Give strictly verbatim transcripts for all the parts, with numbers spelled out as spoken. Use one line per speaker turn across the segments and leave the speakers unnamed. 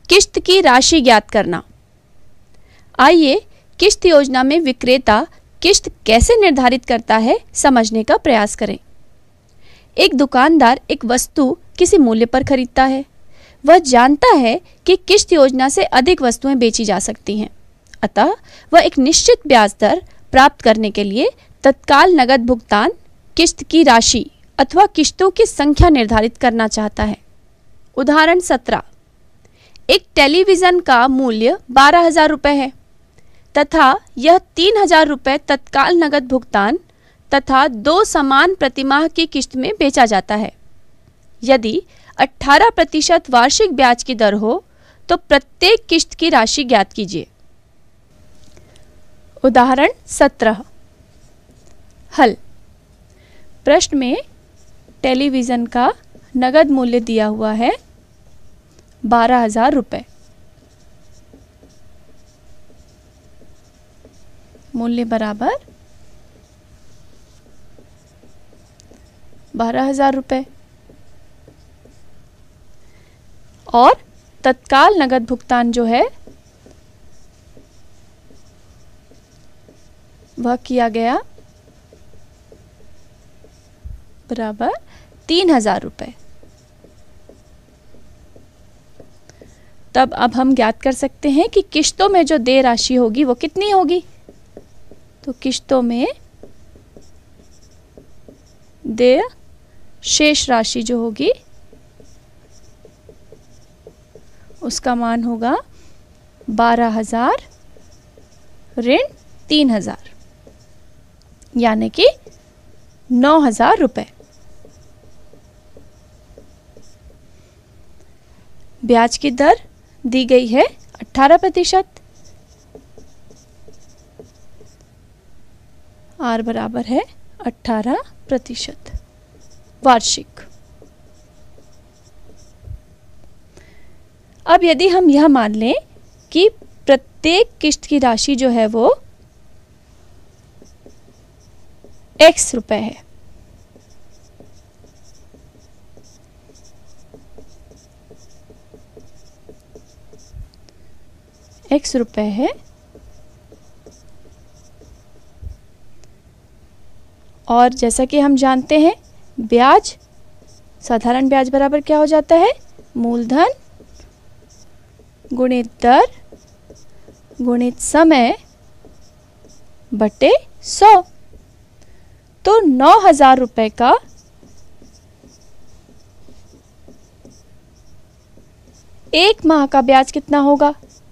किश्त की राशि ज्ञात करना। आइए किश्त योजना में विक्रेता किश्त कैसे निर्धारित करता है समझने का प्रयास करें। एक दुकानदार एक वस्तु किसी मूल्य पर खरीदता है। वह जानता है कि किश्त योजना से अधिक वस्तुएं बेची जा सकती हैं, अतः वह एक निश्चित ब्याज दर प्राप्त करने के लिए तत्काल नगद भुगतान, किश्त की राशि अथवा किश्तों की संख्या निर्धारित करना चाहता है। उदाहरण सत्रह, एक टेलीविज़न का मूल्य बारह हजार रुपये है तथा यह तीन हजार रुपये तत्काल नगद भुगतान तथा दो समान प्रतिमाह की किश्त में बेचा जाता है। यदि अठारह प्रतिशत वार्षिक ब्याज की दर हो तो प्रत्येक किश्त की राशि ज्ञात कीजिए। उदाहरण सत्रह, हल। प्रश्न में टेलीविज़न का नगद मूल्य दिया हुआ है बारह हजार रुपये। मूल्य बराबर बारह हजार रुपये और तत्काल नगद भुगतान जो है वह किया गया बराबर तीन हजार रुपये। तब अब हम ज्ञात कर सकते हैं कि किश्तों में जो देय राशि होगी वो कितनी होगी। तो किश्तों में देय शेष राशि जो होगी उसका मान होगा बारह हजार ऋण तीन हजार यानी कि नौ हजार रुपये। ब्याज की दर दी गई है अठारह प्रतिशत। आर बराबर है अठारह प्रतिशत वार्षिक। अब यदि हम यह मान लें कि प्रत्येक किश्त की राशि जो है वो एक्स रुपए है, एक्स रुपए है और जैसा कि हम जानते हैं ब्याज, साधारण ब्याज बराबर क्या हो जाता है, मूलधन गुणित दर गुणित समय बटे सौ। तो नौ हजार रुपये का एक माह का ब्याज कितना होगा,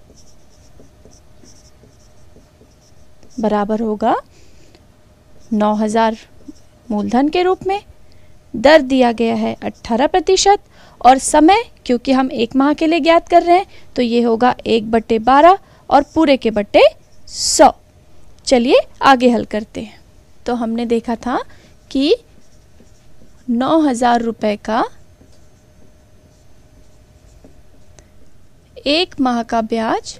बराबर होगा नौ हजार मूलधन के रूप में, दर दिया गया है अठारह प्रतिशत और समय क्योंकि हम एक माह के लिए ज्ञात कर रहे हैं तो ये होगा एक बट्टे बारह और पूरे के बट्टे सौ। चलिए आगे हल करते हैं। तो हमने देखा था कि नौ हजार रुपये का एक माह का ब्याज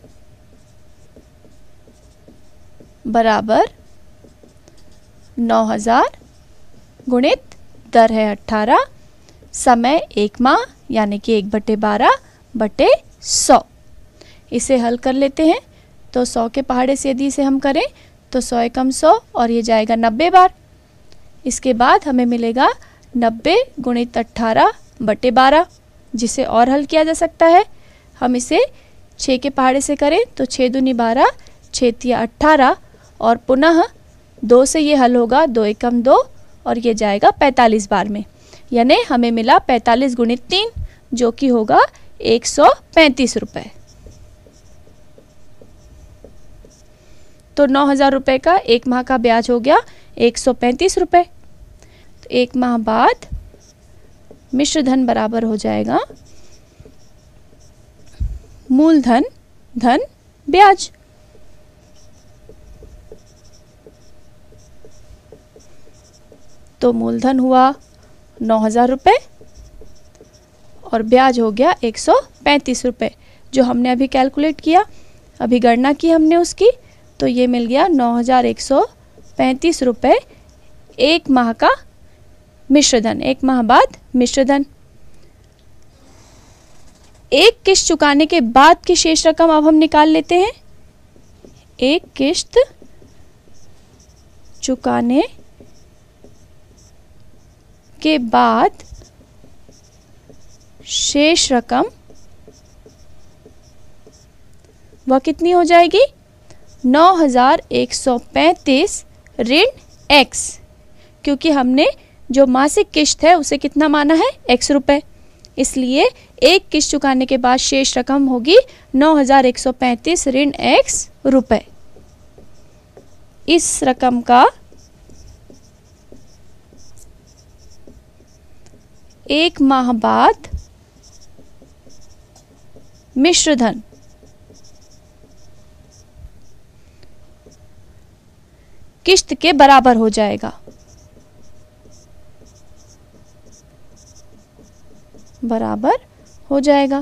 बराबर नौ हजार गुणित दर है अठारह, समय एक माह यानी कि एक बटे बारह बटे सौ। इसे हल कर लेते हैं। तो सौ के पहाड़े से यदि इसे हम करें तो सौ एकम सौ और ये जाएगा नब्बे बार। इसके बाद हमें मिलेगा नब्बे गुणित अट्ठारह बटे बारह, जिसे और हल किया जा सकता है। हम इसे छः के पहाड़े से करें तो छः दूनी बारह, छः तिया अट्ठारह और पुनः दो से ये हल होगा, दो एकम दो और ये जाएगा पैंतालीस बार में, यानी हमें मिला पैंतालीस गुणित तीन जो कि होगा एक सौ पैंतीस रुपये। तो नौ हजार रुपये का एक माह का ब्याज हो गया एक सौ पैंतीस रुपये। तो एक माह बाद मिश्र धन बराबर हो जाएगा मूलधन धन ब्याज। तो मूलधन हुआ नौ हजार रुपये और ब्याज हो गया एक सौ पैंतीस रुपये, जो हमने अभी कैलकुलेट किया, अभी गणना की हमने उसकी। तो ये मिल गया नौ हजार एक सौ पैंतीस रुपये एक माह का मिश्रधन, एक माह बाद मिश्रधन। एक किस्त चुकाने के बाद की शेष रकम अब हम निकाल लेते हैं। एक किस्त चुकाने के बाद शेष रकम वह कितनी हो जाएगी? नौ हजार एक सौ पैंतीस ऋण एक्स, क्योंकि हमने जो मासिक किस्त है उसे कितना माना है? एक्स रुपए। इसलिए एक किस्त चुकाने के बाद शेष रकम होगी नौ हजार एक सौ पैंतीस ऋण एक्स रुपए। इस रकम का एक माह बाद मिश्र धन किस्त के बराबर हो जाएगा। बराबर हो जाएगा।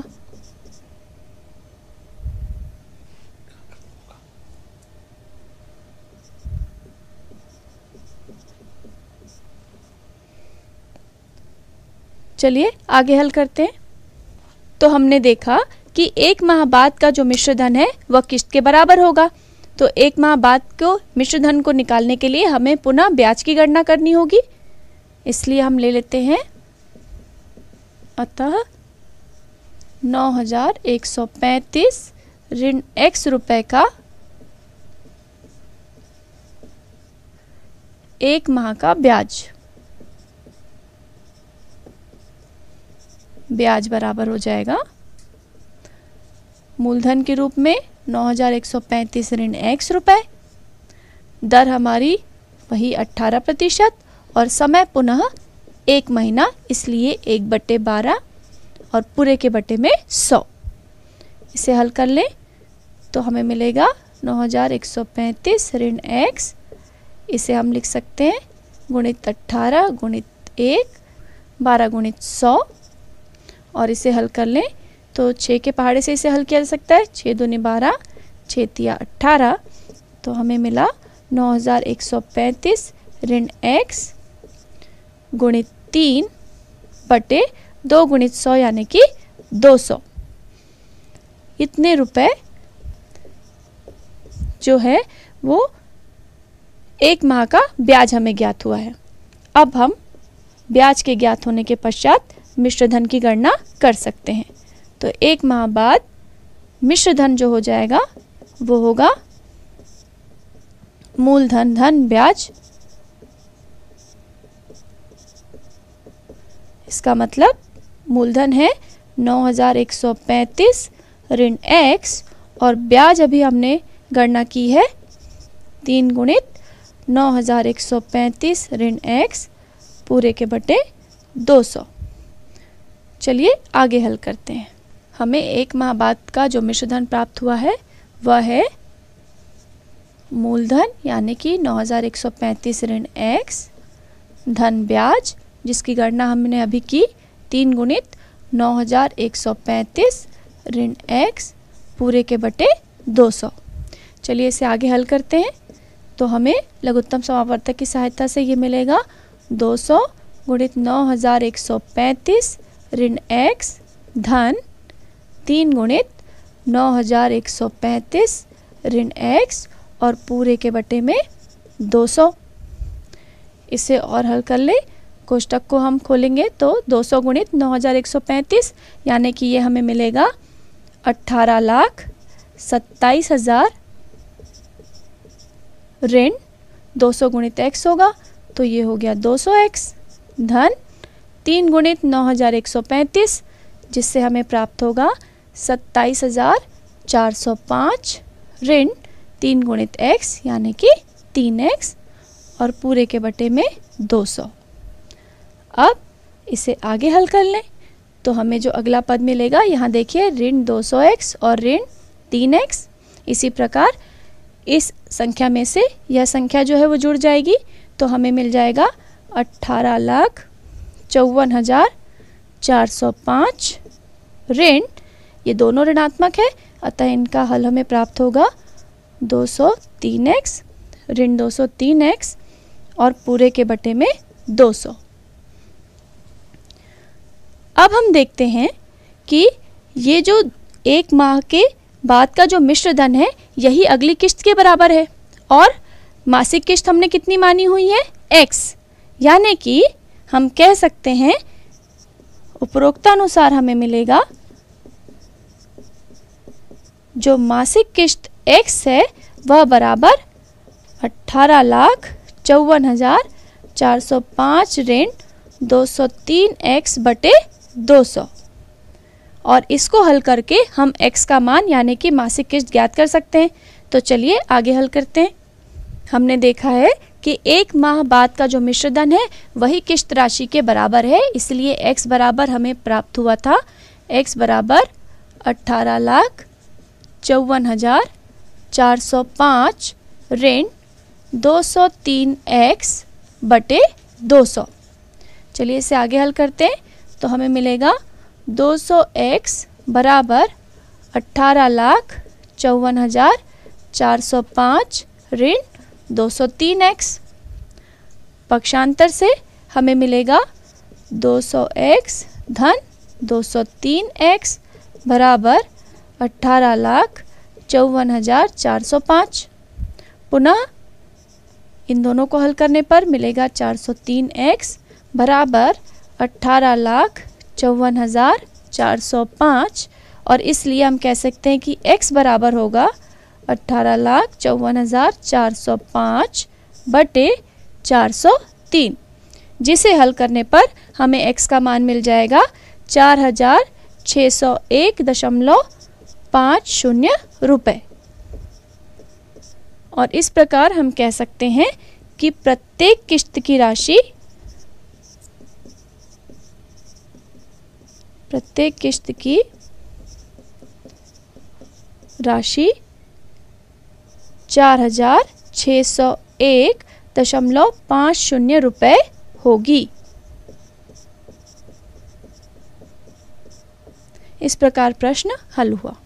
चलिए आगे हल करते हैं। तो हमने देखा कि एक माह बाद का जो मिश्र धन है वह किस्त के बराबर होगा। तो एक माह बाद को मिश्र धन को निकालने के लिए हमें पुनः ब्याज की गणना करनी होगी। इसलिए हम ले लेते हैं, अतः नौ हजार एक सौ पैंतीस ऋण एक्स रुपए का एक माह का ब्याज ब्याज बराबर हो जाएगा मूलधन के रूप में नौ हजार एक सौ पैंतीस ऋण एक्स रुपए। दर हमारी वही अट्ठारह प्रतिशत और समय पुनः एक महीना, इसलिए एक बट्टे बारह और पूरे के बट्टे में सौ। इसे हल कर लें तो हमें मिलेगा नौ हजार एक सौ पैंतीस ऋण एक्स। इसे हम लिख सकते हैं गुणित अट्ठारह गुणित एक बारह गुणित सौ, और इसे हल कर लें तो छः के पहाड़े से इसे हल किया जा सकता है। छः दूनी बारह, छः तिया अट्ठारह, तो हमें मिला नौ हजार एक सौ पैंतीस ऋण एक्स गुणित तीन बटे दो गुणित सौ यानी कि दो सौ। इतने रुपए जो है वो एक माह का ब्याज हमें ज्ञात हुआ है। अब हम ब्याज के ज्ञात होने के पश्चात मिश्र धन की गणना कर सकते हैं। तो एक माह बाद मिश्र धन जो हो जाएगा वो होगा मूलधन धन ब्याज। इसका मतलब मूलधन है नौ हजार एक सौ पैंतीस ऋण एक्स और ब्याज अभी हमने गणना की है तीन गुणित नौ हजार एक सौ पैंतीस ऋण एक्स पूरे के बटे दो सौ। चलिए आगे हल करते हैं। हमें एक माह बाद का जो मिश्र धन प्राप्त हुआ है वह है मूलधन यानी कि नौ हजार एक सौ पैंतीस ऋण एक्स धन ब्याज, जिसकी गणना हमने अभी की तीन गुणित नौ हजार एक सौ पैंतीस ऋण एक्स पूरे के बटे दो सौ। चलिए इसे आगे हल करते हैं। तो हमें लघुत्तम समावर्तक की सहायता से ये मिलेगा दो सौ गुणित नौ हजार एक सौ पैंतीस ऋण एक्स धन तीन गुणित नौ हजार एक सौ पैंतीस ऋण एक्स और पूरे के बटे में दो सौ। इसे और हल कर ले। कोष्टक को हम खोलेंगे तो दो सौ गुणित नौ हजार एक सौ पैंतीस यानी कि ये हमें मिलेगा अट्ठारह लाख सत्ताईस हजार ऋण दो सौ गुणित एक्स होगा तो ये हो गया दो सौ एक्स धन तीन गुणित नौ हजार एक सौ पैंतीस, जिससे हमें प्राप्त होगा सत्ताईस हजार चार सौ पाँच ऋण तीन गुणित एक्स यानी कि तीन एक्स और पूरे के बटे में दो सौ। अब इसे आगे हल कर लें तो हमें जो अगला पद मिलेगा, यहाँ देखिए ऋण दो सौ एक्स और ऋण तीन एक्स। इसी प्रकार इस संख्या में से यह संख्या जो है वो जुड़ जाएगी तो हमें मिल जाएगा अट्ठारह लाख चौवन हजार चार सौ पाँच ऋण, ये दोनों ऋणात्मक है अतः इनका हल हमें प्राप्त होगा दो सौ तीन एक्स ऋण दो सौ तीन एक्स और पूरे के बटे में दो सौ। अब हम देखते हैं कि ये जो एक माह के बाद का जो मिश्र धन है यही अगली किश्त के बराबर है और मासिक किश्त हमने कितनी मानी हुई है x, यानी कि हम कह सकते हैं उपरोक्तानुसार हमें मिलेगा जो मासिक किश्त x है वह बराबर अठारह लाख चौवन हजार चार सौ पाँच ऋण दो सौ तीन एक्स बटे दो सौ। और इसको हल करके हम x का मान यानी कि मासिक किश्त ज्ञात कर सकते हैं। तो चलिए आगे हल करते हैं। हमने देखा है कि एक माह बाद का जो मिश्र धन है वही किश्त राशि के बराबर है, इसलिए x बराबर हमें प्राप्त हुआ था x बराबर अठारह लाख चौवन हजार चार सौ पाँच ऋण दो सौ तीन एक्स बटे दो सौ। चलिए इसे आगे हल करते हैं। तो हमें मिलेगा दो सौ एक्स बराबर अठारह लाख चौवन हजार चार सौ पाँच ऋण दो सौ तीन एक्स। पक्षांतर से हमें मिलेगा दो सौ एक्स धन दो सौ तीन एक्स बराबर अठारह लाख चौवन हजार चार सौ पाँच। पुनः इन दोनों को हल करने पर मिलेगा चार सौ तीन एक्स बराबर अठारह लाख चौवन हजार चार सौ पाँच और इसलिए हम कह सकते हैं कि x बराबर होगा अठारह लाख चौवन हजार चार सौ पाँच बटे चार सौ तीन, जिसे हल करने पर हमें x का मान मिल जाएगा चार हजार छः सौ एक दशमलव पाँच शून्य रुपये। और इस प्रकार हम कह सकते हैं कि प्रत्येक किश्त की राशि प्रत्येक किश्त की राशि चार हजार छः सौ एक दशमलव पाँच शून्य रुपये होगी। इस प्रकार प्रश्न हल हुआ।